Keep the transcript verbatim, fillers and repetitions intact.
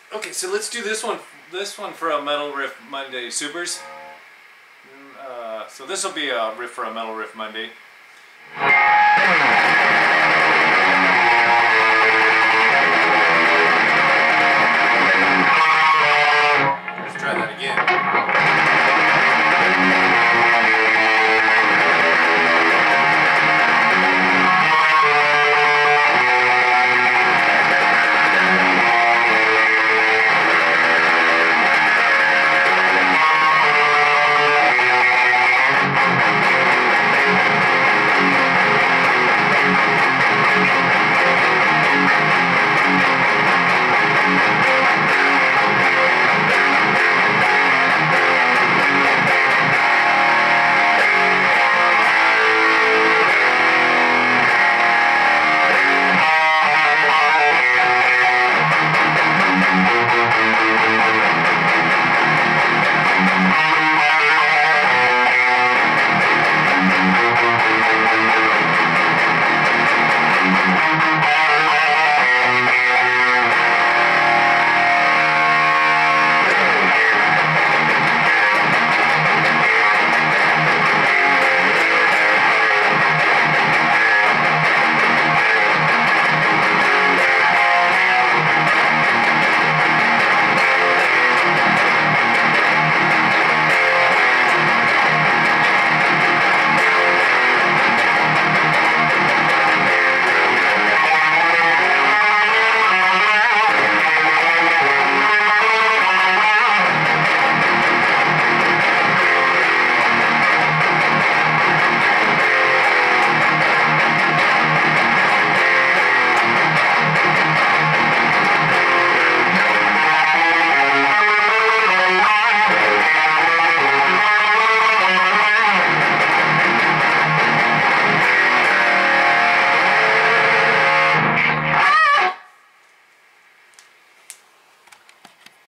Okay, so let's do this one. This one for a Metal Riff Monday Supers. Uh, so this will be a riff for a Metal Riff Monday.